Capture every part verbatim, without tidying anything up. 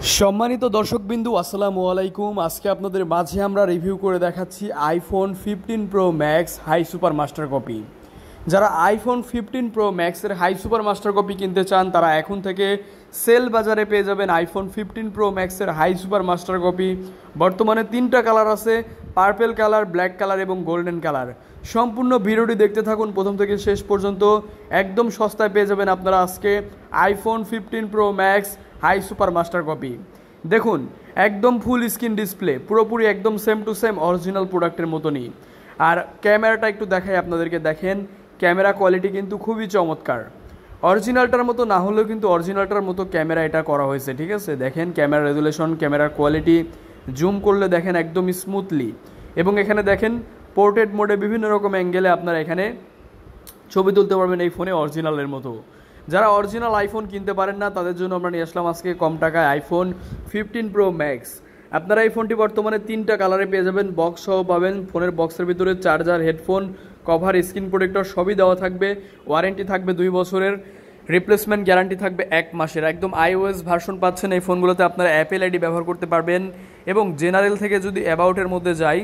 সম্মানিত দর্শকবিন্দু আসসালামু আলাইকুম। আজকে আপনাদের মাঝে আমরা রিভিউ করে দেখাচ্ছি iPhone fifteen pro max high super master copy. যারা আইফোন ফিফটিন প্রো ম্যাক্সের হাই সুপার মাস্টার কপি কিনতে চান তারা এখন থেকে সেল বাজারে পেয়ে যাবেন আইফোন ফিফটিন প্রো ম্যাক্সের হাই সুপার মাস্টার কপি। বর্তমানে তিনটা কালার আছে, পার্পেল কালার, ব্ল্যাক কালার এবং গোল্ডেন কালার। সম্পূর্ণ ভিডিওটি দেখতে থাকুন প্রথম থেকে শেষ পর্যন্ত। একদম সস্তায় পেয়ে যাবেন আপনারা আজকে iPhone fifteen pro max high super master copy. দেখুন একদম ফুল স্ক্রিন ডিসপ্লে, পুরোপুরি একদম সেম টু সেম অরিজিনাল প্রোডাক্টের মতনই। আর ক্যামেরাটা একটু দেখাই আপনাদেরকে, দেখেন ক্যামেরা কোয়ালিটি কিন্তু খুবই চমৎকার। অরিজিনালটার মতো না হলেও কিন্তু অরিজিনালটার মতো ক্যামেরা এটা করা হয়েছে, ঠিক আছে। দেখেন ক্যামেরা রেজুলেশন, ক্যামেরার কোয়ালিটি, জুম করলে দেখেন একদম স্মুথলি। এবং এখানে দেখেন পোর্ট্রেট মোডে বিভিন্ন রকম অ্যাঙ্গেলে আপনারা এখানে ছবি তুলতে পারবেন এই ফোনে অরিজিনালের মতো। যারা অরিজিনাল আইফোন কিনতে পারেন না তাদের জন্য আমরা নিয়ে আসলাম আজকে কম টাকায় আইফোন ফিফটিন প্রো ম্যাক্স। আপনারা এই ফোনটি বর্তমানে তিনটা কালারে পেয়ে যাবেন, বক্স সহ পাবেন। ফোনের বক্সের ভিতরে charger, headphone, cover, screen protector সবই দেওয়া থাকবে। ওয়ারেন্টি থাকবে দুই বছরের, রিপ্লেসমেন্ট গ্যারান্টি থাকবে এক মাসের। একদম আইওএস ভার্সন পাচ্ছেন এই ফোনগুলোতে। আপনারা অ্যাপেল আইডি ব্যবহার করতে পারবেন। এবং জেনারেল থেকে যদি অ্যাবাউটের মধ্যে যাই,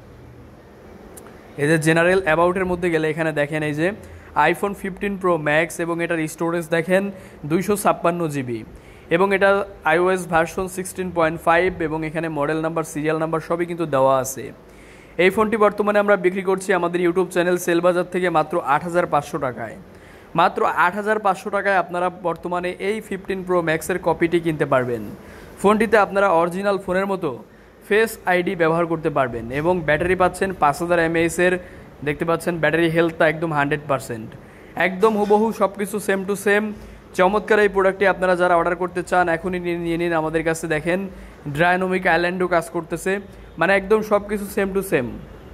এই যে জেনারেল অ্যাবাউটের মধ্যে গেলে এখানে দেখেন এই যে আইফোন ফিফটিন প্রো ম্যাক্স এবং এটার স্টোরেজ দেখেন দুইশো ছাপ্পান্ন জিবি এবং এটা iOS version sixteen point five এবং এখানে মডেল নাম্বার, সিরিয়াল নাম্বার সবই কিন্তু দেওয়া আছে। এই ফোনটি বর্তমানে আমরা বিক্রি করছি আমাদের ইউটিউব চ্যানেল সেলবাজার থেকে মাত্র আট হাজার পাঁচশো টাকায়। মাত্র আট হাজার পাঁচশো টাকায় আপনারা বর্তমানে এই ফিফটিন প্রো ম্যাক্সের কপিটি কিনতে পারবেন। ফোনটিতে আপনারা অরিজিনাল ফোনের মতো ফেস আইডি ব্যবহার করতে পারবেন এবং ব্যাটারি পাচ্ছেন পাঁচ হাজার এমএএসের। দেখতে পাচ্ছেন ব্যাটারি হেলথটা একদম হান্ড্রেড পারসেন্ট, একদম হুবহু সব কিছু সেম টু সেম। চমৎকার এই প্রোডাক্টটি আপনারা যারা অর্ডার করতে চান এখনই নিয়ে নিন আমাদের কাছে। দেখেন ডায়নামিক আইল্যান্ডও কাজ করতেছে, মানে একদম সব কিছু সেম টু সেম।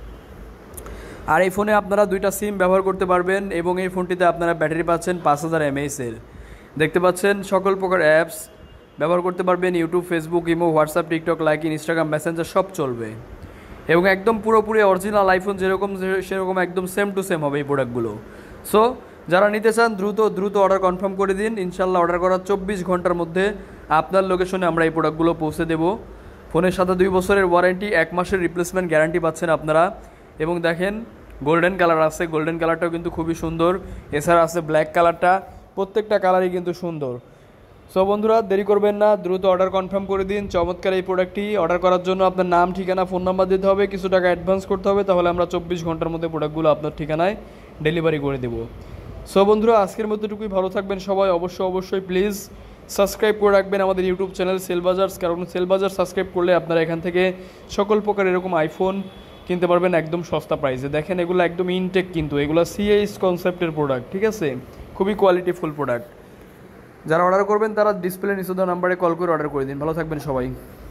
আর এই ফোনে আপনারা দুইটা সিম ব্যবহার করতে পারবেন এবং এই ফোনটিতে আপনারা ব্যাটারি পাচ্ছেন পাঁচ হাজার এমএএসের। দেখতে পাচ্ছেন সকল প্রকার অ্যাপস ব্যবহার করতে পারবেন, YouTube, Facebook, imo, WhatsApp, TikTok, Likee, Instagram, Messenger সব চলবে। এবং একদম পুরোপুরি অরিজিনাল আইফোন যেরকম সেরকম একদম সেম টু সেম হবে এই প্রোডাক্টগুলো। সো যারা নিতে চান দ্রুত দ্রুত অর্ডার কনফার্ম করে দিন। ইনশাল্লাহ অর্ডার করার চব্বিশ ঘন্টার মধ্যে আপনার লোকেশনে আমরা এই প্রোডাক্টগুলো পৌঁছে দেবো। ফোনের সাথে দুই বছরের ওয়ারেন্টি, এক মাসের রিপ্লেসমেন্ট গ্যারান্টি পাচ্ছেন আপনারা। এবং দেখেন গোল্ডেন কালার আছে, গোল্ডেন কালারটাও কিন্তু খুবই সুন্দর। এছাড়া আছে ব্ল্যাক কালারটা, প্রত্যেকটা কালারই কিন্তু সুন্দর। সো বন্ধুরা দেরি করবেন না, দ্রুত অর্ডার কনফার্ম করে দিন চমৎকার এই প্রোডাক্টটি। অর্ডার করার জন্য আপনার নাম, ঠিকানা, ফোন নাম্বার দিতে হবে, কিছু টাকা অ্যাডভান্স করতে হবে, তাহলে আমরা চব্বিশ ঘন্টার মধ্যে প্রোডাক্টগুলো আপনার ঠিকানায় ডেলিভারি করে দেবো। সো বন্ধুরা আজকের মধ্যেটুকুই, ভালো থাকবেন সবাই। অবশ্যই অবশ্যই প্লিজ সাবস্ক্রাইব করে রাখবেন আমাদের ইউটিউব চ্যানেল সেলবাজার্স, কারণ সেলবাজার সাবস্ক্রাইব করলে আপনারা এখান থেকে সকল প্রকার এরকম আইফোন কিনতে পারবেন একদম সস্তা প্রাইসে। দেখেন এগুলো একদম ইনটেক, কিন্তু এগুলো সিএইচ কনসেপ্টের প্রোডাক্ট, ঠিক আছে, খুবই কোয়ালিটিফুল প্রোডাক্ট। যারা অর্ডার করবেন তারা ডিসপ্লে নিচে দেওয়া নাম্বারে কল করে অর্ডার করে দিন। ভালো থাকবেন সবাই।